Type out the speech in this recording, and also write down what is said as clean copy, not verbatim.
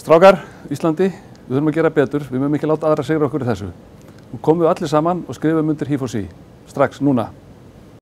Strákar, Íslandi, við þurfum að gera betur, við mögum ekki láta aðra sigra okkur í þessu. Nú komum við allir saman og skrifum undir HeForShe, strax, núna.